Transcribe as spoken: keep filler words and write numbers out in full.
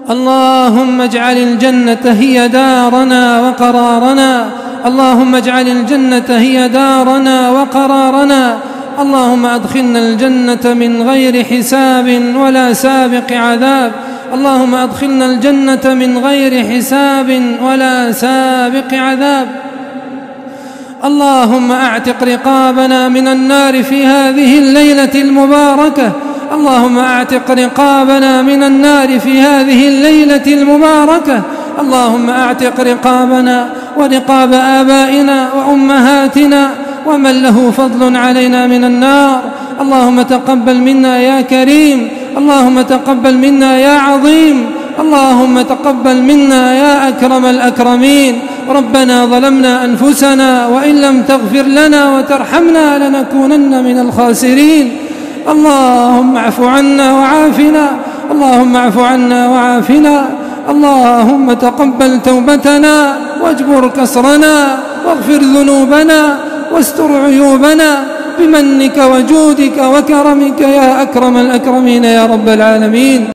اللهم اجعل الجنة هي دارنا وقرارنا، اللهم اجعل الجنة هي دارنا وقرارنا. اللهم أدخلنا الجنة من غير حساب ولا سابق عذاب، اللهم أدخلنا الجنة من غير حساب ولا سابق عذاب. اللهم أعتق رقابنا من النار في هذه الليلة المباركة، اللهم أعتق رقابنا من النار في هذه الليلة المباركة. اللهم أعتق رقابنا ورقاب آبائنا وأمهاتنا ومن له فضل علينا من النار. اللهم تقبل منا يا كريم، اللهم تقبل منا يا عظيم، اللهم تقبل منا يا أكرم الأكرمين. ربنا ظلمنا أنفسنا وإن لم تغفر لنا وترحمنا لنكونن من الخاسرين. اللهم اعف عنا وعافنا، اللهم اعف عنا وعافنا. اللهم تقبل توبتنا واجبر كسرنا واغفر ذنوبنا واستر عيوبنا بمنك وجودك وكرمك يا أكرم الأكرمين يا رب العالمين.